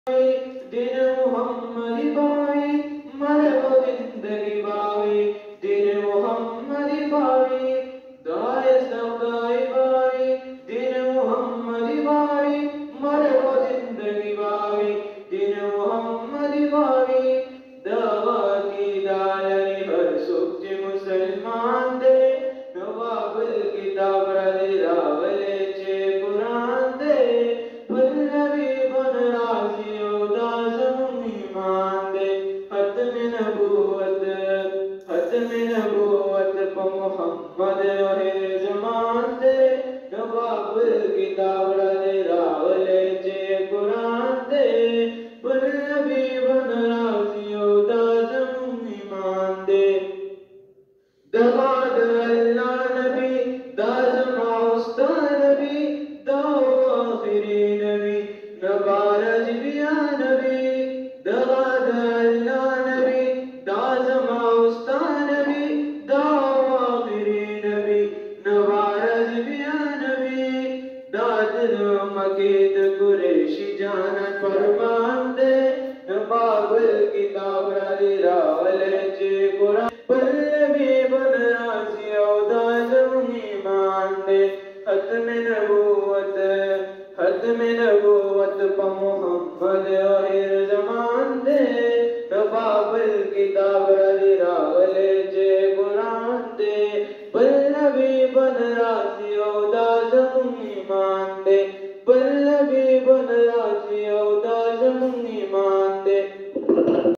दिन मुहम्मदी पावी मरहबा जिंदगी बावी दिन मुहम्मदी पावी दाए सदाए बावी दिन मुहम्मदी पावी मरहबा जिंदगी बावी दिन मुहम्मदी पावी दवा की दालनी हर सुख मुसलमान दे नवाबुल किताब रज़ी रावले चे कुरान दे नबी बन राजी ईमान दे खत्म नबूवत प मुहम्मद वहे जमान दे नवाबुल किताब रज़ी रावले चे कुरान दे नबी बन राजी ईमान दे दवाद अल्लाह नबी दाज़मा उस्ताद नबी दाओ आखिरी नबी नबारज बिया नबी दवाद अल्लाह नबी दाज़मा उस्ताद नबी दाओ आखिरी नबी नबारज बिया नबी दाद मकीद कुरैशी जान फरमान दे नवाबुल किताब रज़ी रावले चे कुरान नबी बन राजी ईमान दे खत्म नबूवत प मुहम्मद आखिर ज़मान दे नवाबुल किताब